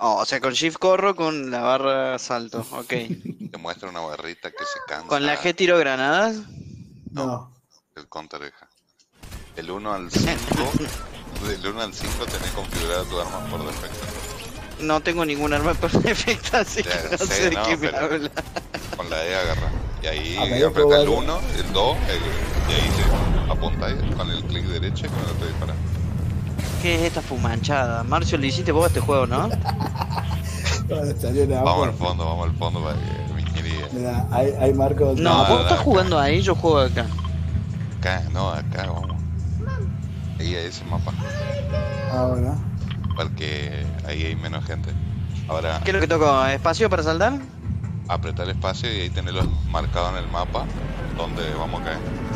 Oh, o sea, con Shift corro, con la barra salto. Ok. Te muestra una barrita que se Con la cansa. G tiro granadas. No, No. el counter deja. El 1 al 5, del 1 al 5 tenés configurada tu arma por defecto. No tengo ningún arma por defecto, así que Ya no sé, sé de no, qué me pero habla. con la E agarra. Y ahí A medida que apretás el vaya- 1, el 2, y ahí te apuntáis con el clic derecho y con el otro disparas. ¿Qué es esta fumanchada? Marcio, le hiciste vos a este juego, ¿no? Cuando salió la APA. Vamos al fondo para que me ingeniería. Mira, hay Marco. No, No, vos no, estás acá. jugando ahí, yo juego acá. Acá, no, acá, vamos. Ahí a ese mapa. Ahora. Porque ahí hay menos gente. Ahora, ¿Qué es lo que toco? ¿Espacio para saltar? apretar el espacio y ahí tenerlos marcados en el mapa donde vamos a caer.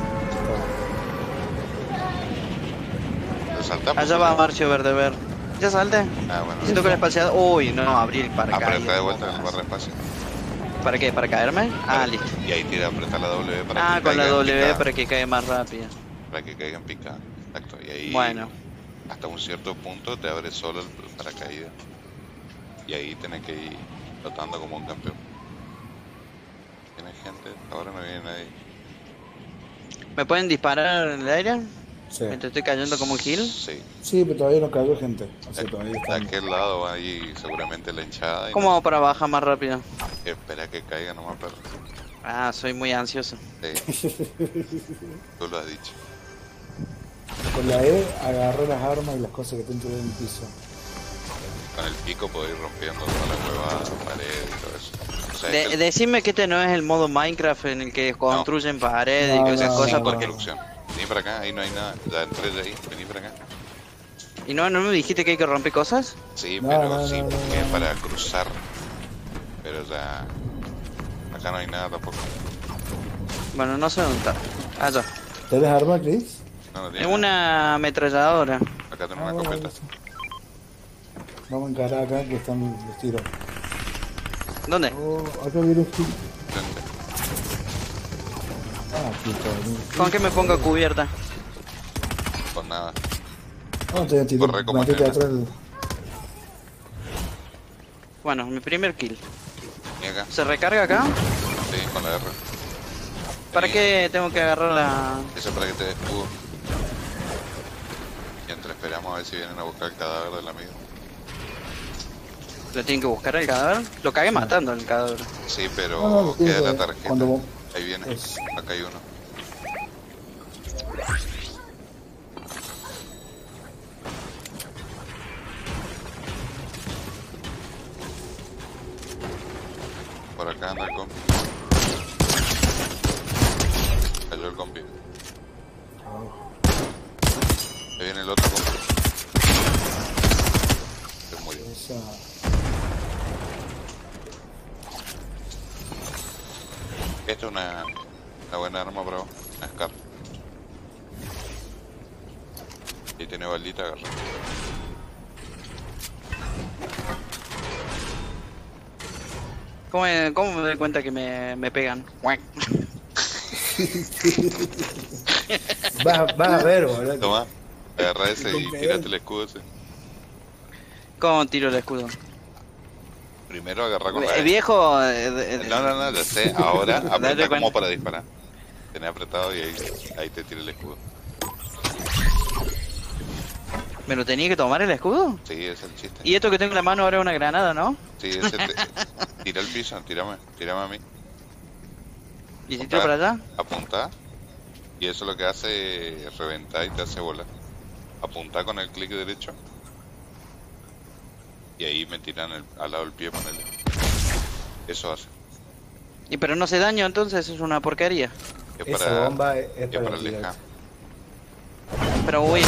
¿Lo saltamos? Allá va Marcio Verde Ver. ¿Ya salte? Ah, bueno. ¿Y si toco el espaciador? Uy, no, abrí el paracaídas. Apretá de vuelta en el barra de espacio. ¿Para qué? ¿Para caerme? Ah, listo. Y ahí tira, apretar la W para Ah, que con la caiga en W picada. para que caiga más rápido. Para que caiga en picada. Exacto. Y ahí, Bueno. hasta un cierto punto, te abre solo el paracaídas. Y ahí tenés que ir flotando como un campeón. ¿Tiene gente? Ahora no viene nadie. ¿Me pueden disparar en el aire? Sí. Mientras estoy cayendo como un gil. Sí. Sí, pero todavía no cayó gente. O sea, todavía De estamos. aquel lado va ahí seguramente la hinchada. Y ¿Cómo hago para bajar más rápido? espera que caiga nomás, perro. Ah, soy muy ansioso. Sí, tú lo has dicho. Con la E agarré las armas y las cosas que tengo en el piso. Con el pico podés ir rompiendo toda la huevada, pared y todo eso. O sea, Decime que este no es el modo Minecraft en el que construyen paredes y No, esas no, cosas no, porque... construcción. Vení para acá, ahí no hay nada. Ya entré de ahí, vení para acá. ¿Y no me dijiste que hay que romper cosas? Sí, No, pero no, sí, no, porque no, es no. para cruzar. Pero ya. Acá no hay nada tampoco. Bueno, no sé dónde está. Allá. ¿Tenés arma, Chris? No, no Es tiene nada. una ametralladora. Acá tengo Ah, una bueno, escopeta. eso. Vamos a encarar acá que están los tiros. ¿Dónde? Oh, acá viene un kill. Frente. Ah, aquí está. ¿Con qué me pongo cubierta? Con nada. Ah, te tiré. Corre como Matete nena. atrás. Bueno, mi primer kill. Y acá. ¿Se recarga acá? Sí, con la R. ¿Para Vení. qué tengo que agarrar la...? Eso es para que te des escudo. Mientras esperamos a ver si vienen a buscar el cadáver del amigo. ¿Lo tienen que buscar el cadáver? Lo cagué matando el cadáver. Sí, pero No, no, queda la sí, tarjeta. cuando vos- Ahí viene. es- Acá hay uno. Por acá anda el compi. Cayó el compi. Ahí viene el otro compi. Se murió. Esa. Esta es una buena arma, bro. Una SCAR. Y tiene baldita, agarra. ¿Cómo me doy cuenta que me pegan? Vas a ver, boludo. Toma, agarra ese y Con tírate el escudo ese. ¿Cómo tiro el escudo? Primero agarra con la El E. viejo... No, ya sé. Ahora Date aprieta como cuenta. para disparar. Tenés apretado y ahí te tira el escudo. ¿Me lo tenía que tomar el escudo? Sí, ese es el chiste. Y esto que tengo en la mano ahora es una granada, ¿no? Sí, tira el piso, tírame a mí. ¿Y si tiro para allá? Apunta. Y eso lo que hace es reventar y te hace volar. Apunta con el clic derecho. Y ahí me tiran al lado del pie, ponele. Eso hace. Y pero no hace daño, entonces es una porquería. Es Esa para, bomba es es para para tirar. alejar. Pero uy,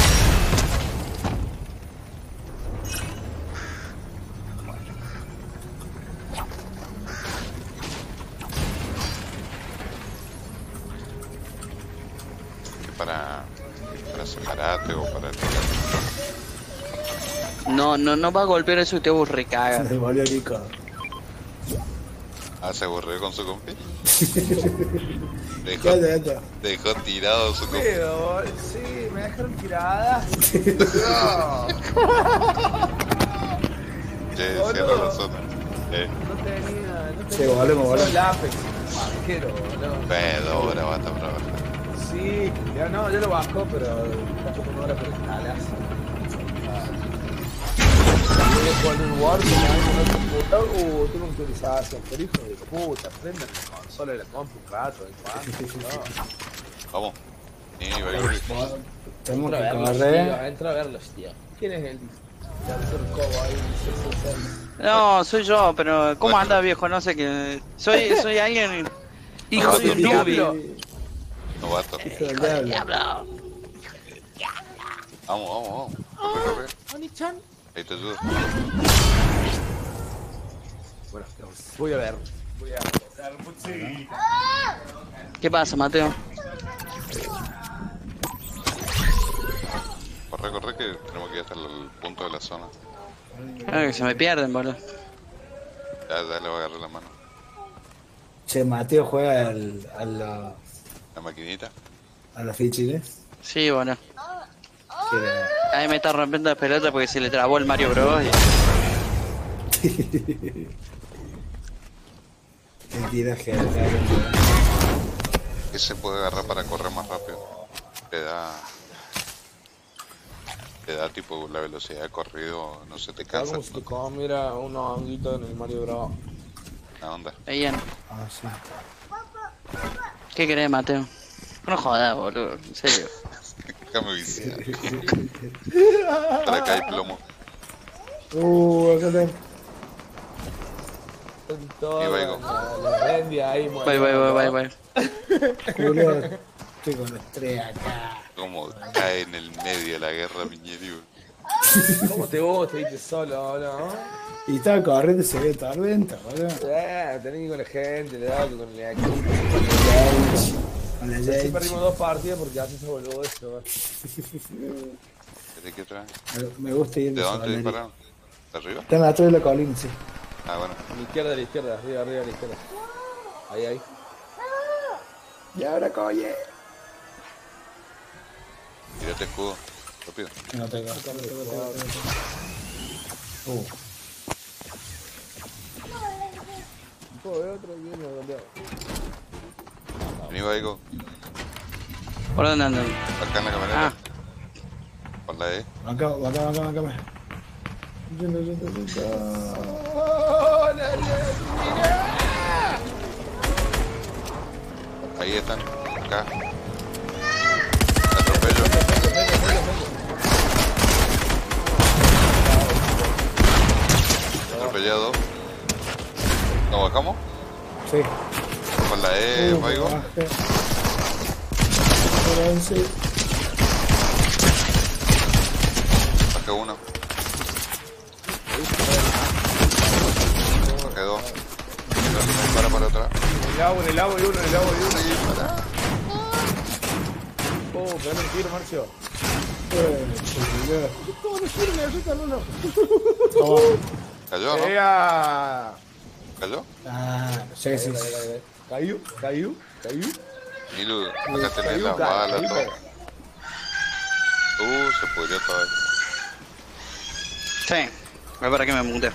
Es para separarte o para tirar. no va a golpear eso y te recaga. Se volvió Nico. Ah, se aburrió con su compi. Dejó, Ya, ya, ya. dejó tirado su compi. Pero, sí, me dejaron tirada. Che, Boludo. cierra la zona. No tenía. Sí, volvemos. El Apex, banquero, boludo. 2 horas basta para bajar. Sí, ya no, ya lo bajó, pero está como una hora por instalarse. Voy a jugar un War, tengo que actualización, pero hijo de puta, prende la consola y la compro un rato, Vamos. Y va Tenemos que correr. Entra a verlos, tío. ¿Quién es el tercer cobo ahí? 666. No, soy yo, pero ¿cómo Bueno. anda, viejo? No sé qué. Soy alguien. Hijo No, de un no, newbie. Novato. Hijo del diablo. Vamos. Corre. Ahí te ayudo. Bueno, voy a ver. ¿Qué pasa, Mateo? Corre que tenemos que ir hasta el punto de la zona. Que se me pierden, boludo. Ya le voy a agarrar la mano. Che, Mateo juega La maquinita. a los fichines. Sí, boludo. Que Ahí me está rompiendo la pelota porque se le trabó el Mario Bros. mentira, que ¿Qué se puede agarrar para correr más rápido? Te da tipo la velocidad de corrido, no se te cansa. Como si te comiera unos honguitos en el Mario Bros. ¿La onda? Bien. Ah, sí. ¿Qué querés, Mateo? No jodas, boludo. En serio. Déjame viciar. Para acá hay plomo. Acá tengo. Todo Ahí va, la rendia ahí, Bye. Julio, estoy con los tres acá. Como cae en el medio de la guerra Piñeri. ¿Cómo te gusta irte solo, no? Y estaba corriendo y se ve tormenta, boludo. Tenés que ir con la gente, le da con el equipo. Con la Sí, Jade. perdimos 2 partidas porque hace ese boludo esto. ¿De qué otra vez? Me gusta ir ¿De dónde te Solari. dispararon? ¿De arriba? Están atrás de la colina, sí. Ah, bueno. A la izquierda, arriba, a la izquierda. Ahí. Y ahora coye. Tírate escudo. Rápido. No tengo. Otro bien, Vení, Vaigo. ¿Por dónde andan? Acá en la camioneta. Ah, Por la E. Acá. Ahí están. Acá. Atropello. Atropellado. ¿Nos bajamos? Sí. Por la E, Vaigo. Bajé uno. Bajé dos. Para atrás. En el agua y uno. Pegale un tiro, Marcio. ¿Cayó, no? ¡Ea! ¿Cayó? Ah, sí. Cayó. Milu, acá tenés las balas, todo. Se pudrió todo ahí. sí. Voy para que me mute.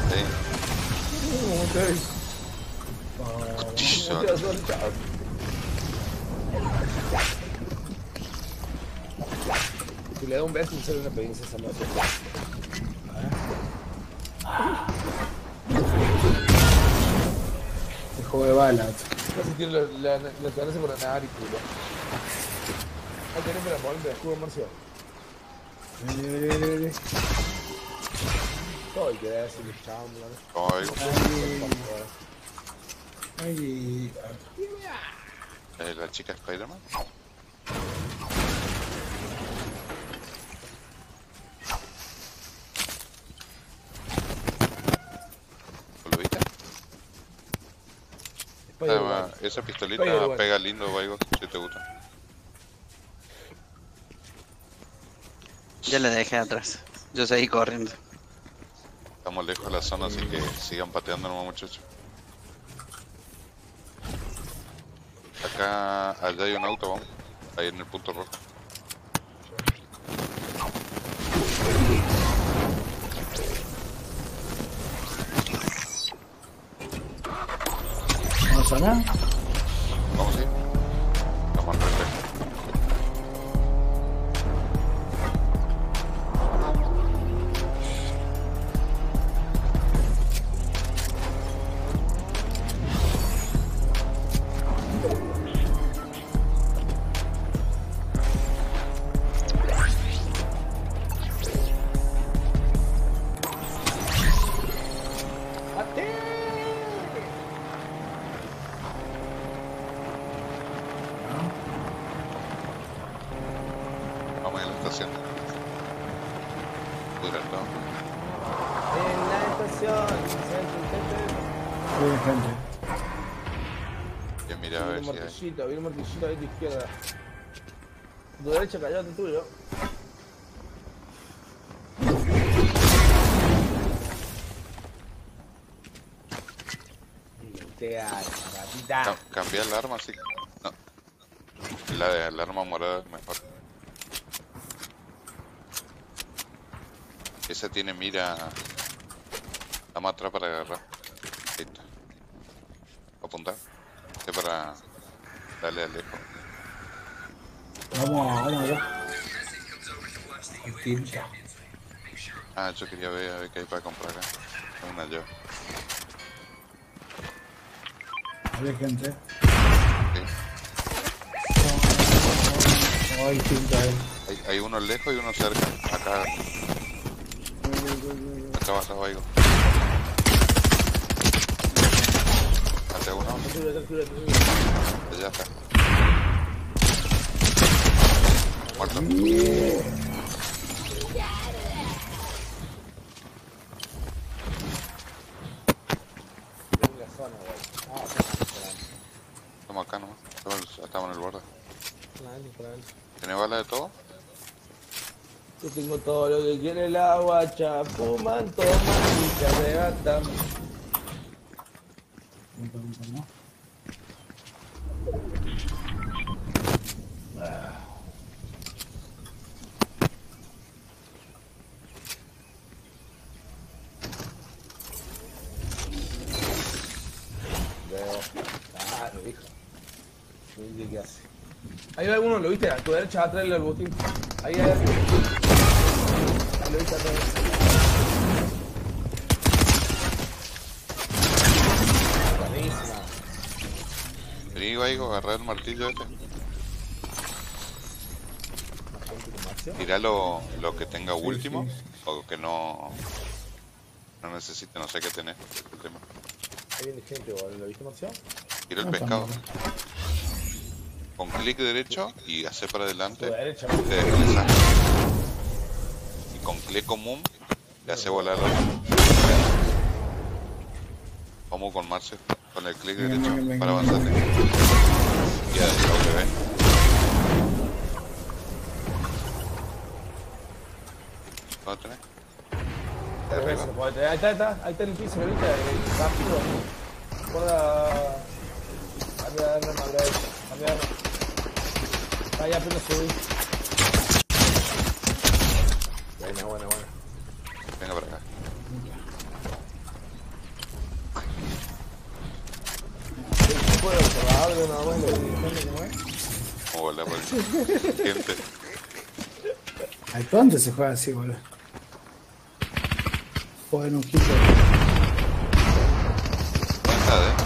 Sí. Si le da un beso, sale una pequeña esa moto. El juego de balas. Casi tiene la cabeza por la nariz, culo. Ahí tenés para mover de escudo, Marcio. Todo el que da ese luchando, ¿Cómo Vaigo? Ay. La chica Spider-Man. ¿Lo viste? Esa pistolita Spider-Man. pega lindo, Vaigo, si te gusta. Ya le dejé atrás. Yo seguí corriendo. Estamos lejos de la zona, así que sigan pateando nomás, muchachos. Acá, allá hay un auto, vamos. Ahí en el punto rojo. zona? Vamos a ir. Vamos al reflejo. Vamos a la estación. Durando. En la estación. Hay gente. Ya mira a ver Viene un si hay. martillito, viene un martillito ahí a tu izquierda. Tu derecha callate tuyo. Gatita. Cambiar el arma, sí. No. El arma morada es mejor. Esa tiene mira. La más atrás para agarrar. Ahí está. Apuntar. Este para darle al lejos. Vamos a ver. Tinta. Ah, yo quería ver a ver qué hay para comprar acá. Una yo. Hay gente. Ok. No hay tinta ahí. Hay uno lejos y uno cerca. Acá. Acá abajo algo. Hace uno. Ya está. Muerto. Estamos acá nomás. Estamos en el borde. ¿Tenés balas de todo? Yo tengo todo lo que quiere la guacha. Fuman, toman y se arrebatan. ¿No? Claro, hijo. ¿Qué hace? Ahí va alguno, lo viste, a tu derecha atrás del botín. Ahí hay. Ahí lo viste atrás. Buenísima. Vení, Vaigo, agarrar el martillo este. Tirá lo que tenga último. sí. O que no necesite, no sé qué tenés. El tema. Ahí viene gente, ¿lo viste, Marcial? Tira el No, pescado. tampoco. Con clic derecho y hace para Tu adelante. derecha. Te deslizas. Y con clic común le hace volar la. Vamos con Marce. Con el clic Venga, derecho venga, para venga, avanzar. venga. Y a W. ¿Dónde tenés? De arriba. Ahí está en el piso, ¿lo viste? Rápido. Guarda. Cambia de arma, cambia de arma. Ahí apenas subí. Buena. Venga para acá. ¿Puedo observar de una buena diciendo cómo es? Vamos a volar por gente. Ay, ¿dónde se juega así, boludo? Joder, un hit. ¿Dónde está adentro?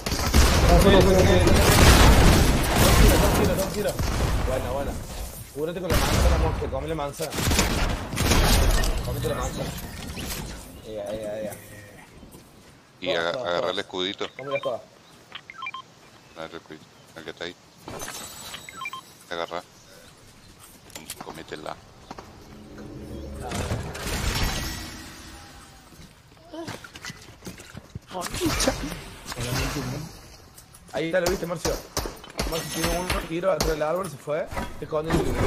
Tiro. Buena. Cúbrete con la manzana, monje, come la manzana. Comete la manzana. Ea. Y agarrar el escudito. Cómela toda. El escudito. El que está ahí. Agarra. Cométela. Ahí está, lo viste, Marcio. Marcio tiene un tiro atrás del árbol, se fue. Te esconde el árbol.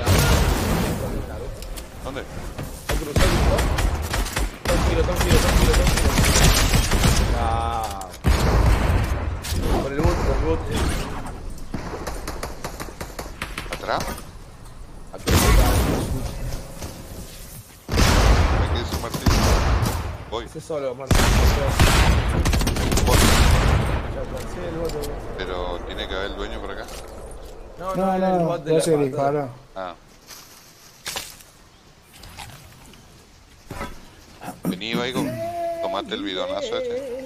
¿Dónde? Hay que cruzar, ¿no? Tiro. Ah. Por el boot. ¿Atrás? Aquí. Aquí dice Martín. Voy. Ese solo, Marcio. Voy. Sí, el bot. Pero tiene que haber el dueño por acá. No, No, el no, bot de no la se patada. dispara. Ah. Vení, Vaigo. Tomate el bidonazo este.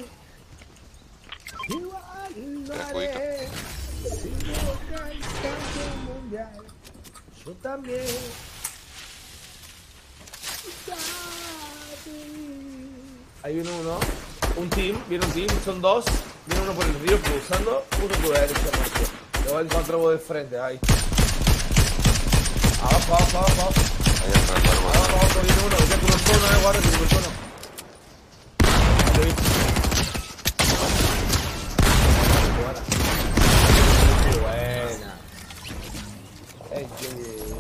Te juguito. Yo también. Ahí viene uno. Viene un team, son dos. Viene uno por el río cruzando, uno por la derecha. Lo voy a encontrar vos de frente, ahí. Abajo. Ahí atrás del árbol. Abajo viene uno, ya cruzó uno, guarda que cruzó uno. Lo vi. Qué buena. Qué bien.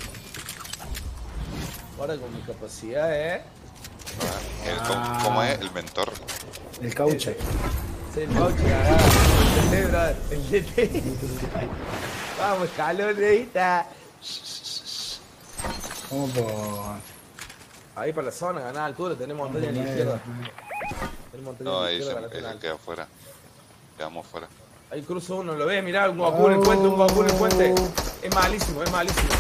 Guarda con mi capacidad, ¿Cómo es? El mentor. El cauche. Sí, el coche, el DT, brother. El DT. Vamos, escaloneta. Vamos por... Ahí para la zona, ganar altura, tenemos montaña a la izquierda. Tenemos montaña No, a la ahí izquierda, se lateral. queda afuera. Quedamos fuera. Ahí cruzo uno, ¿lo ves? Mirá, un Goku en el puente, un Goku en el puente. Es malísimo. Es malísimo.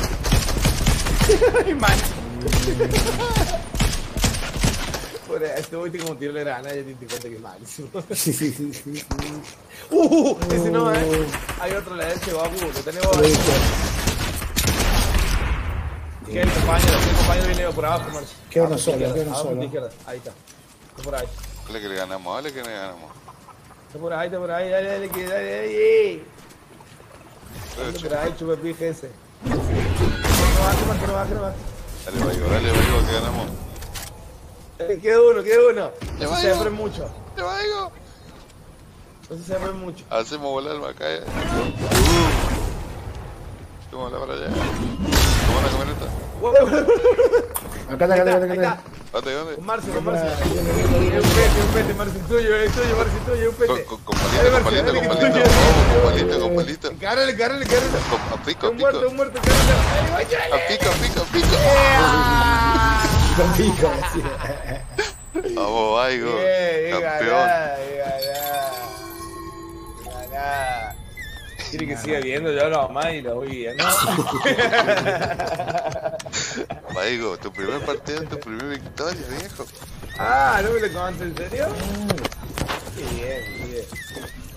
Por este voy como tiro de granada, ya te di cuenta que es malísimo. Ese no, Hay otro a la derecha, Goku, lo tenemos. Que el compañero viene por abajo, Marcio. Queda uno Abajo, solo, izquierda, queda uno abajo, solo. izquierda. Ahí está. Está por ahí. Dale que le ganamos, dale que le ganamos. Está por ahí, dale, que dale. Dale por ahí, chupa pija ese. No baje. Dale, Vaigo, que ganamos. Queda uno. ¡Le No va, se Ivo! abren mucho. ¡Le Vaigo! No se abren mucho. Hacemos volar el Macaya. Tómala para allá. Toma la camioneta. Acá está. ¿Dónde? Con Marcio. Un pete, Marcio, tuyo, un pete. Con palito. Con palito. Encárale. A pico. Un muerto, encárale. A pico. Vamos, Vaigo. Campeón. Ganá. Quiere que siga viendo, yo lo más y lo voy viendo. Vaigo, tu primer partido, tu primera victoria, viejo. ¿No me lo contaste en serio? Qué bien.